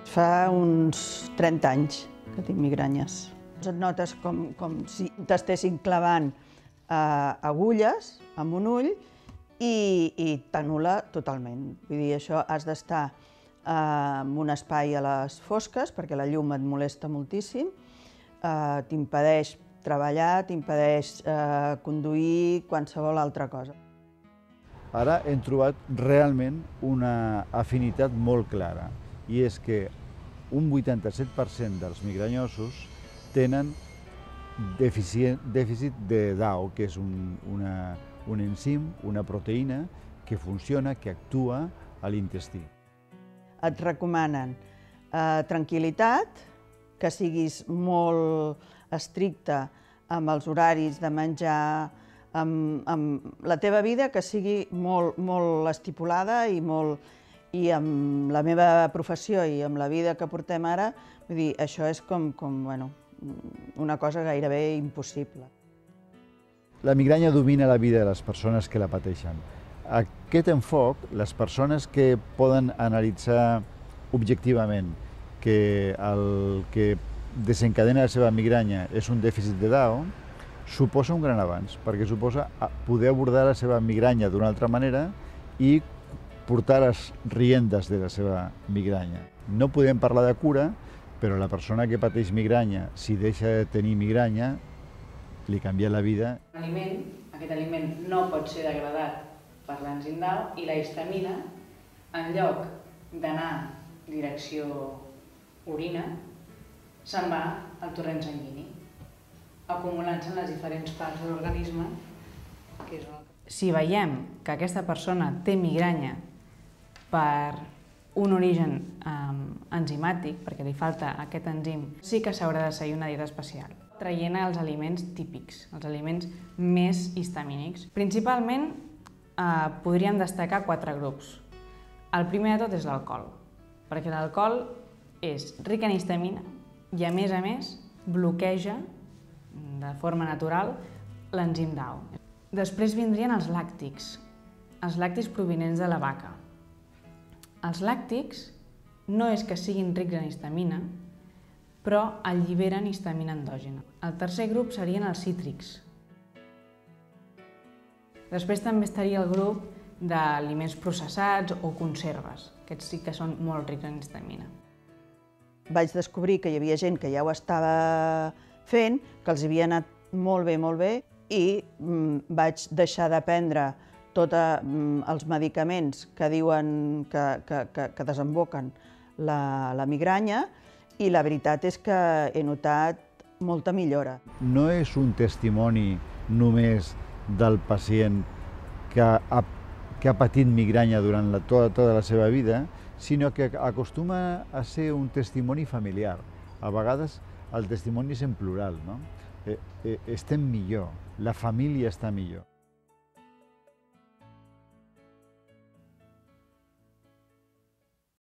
Fa uns 30 anys que tinc migranyes. Et notes com si t'estessin clavant agulles amb un ull i t'anul·la totalment. Vull dir, això has d'estar en un espai a les fosques perquè la llum et molesta moltíssim, t'impedeix treballar, t'impedeix conduir, qualsevol altra cosa. Ara hem trobat realment una afinitat molt clara, i és que un 87% dels migranyosos tenen dèficit de DAO, que és un enzim, una proteïna que funciona, que actua a l'intestí. Et recomanen tranquil·litat, que siguis molt estricte amb els horaris de menjar, amb la teva vida que sigui molt estipulada i amb la meva professió i amb la vida que portem ara, vull dir, això és com una cosa gairebé impossible. La migranya domina la vida de les persones que la pateixen. Aquest enfoc, les persones que poden analitzar objectivament que el que desencadena la seva migranya és un dèficit de DAO, suposa un gran avanç, perquè suposa poder abordar la seva migranya d'una altra manera i portar les riendes de la seva migranya. No podem parlar de cura, però la persona que pateix migranya, si deixa de tenir migranya, li canvia la vida. Aquest aliment no pot ser degradat per l'enzim DAO i la histamina, en lloc d'anar direcció orina, se'n va al torrent sanguini, acumulant-se en les diferents parts de l'organisme. Si veiem que aquesta persona té migranya per un origen enzimàtic, perquè li falta aquest enzim, sí que s'haurà de seguir una dieta especial, traient els aliments típics, els aliments més histamínics. Principalment podríem destacar 4 grups. El primer de tot és l'alcohol, perquè l'alcohol és ric en histamina i a més bloqueja de forma natural l'enzim DAO. Després vindrien els làctics provinents de la vaca. Els làctics no és que siguin rics en histamina, però alliberen histamina endògena. El tercer grup serien els cítrics. Després també estaria el grup d'aliments processats o conserves. Aquests sí que són molt rics en histamina. Vaig descobrir que hi havia gent que ja ho estava fent, que els havia anat molt bé, i vaig deixar de prendre tots els medicaments que diuen que desemboquen la migranya, i la veritat és que he notat molta millora. No és un testimoni només del pacient que ha patit migranya durant tota la seva vida, sinó que acostuma a ser un testimoni familiar. A vegades el testimoni és en plural, no? Estem millor, la família està millor.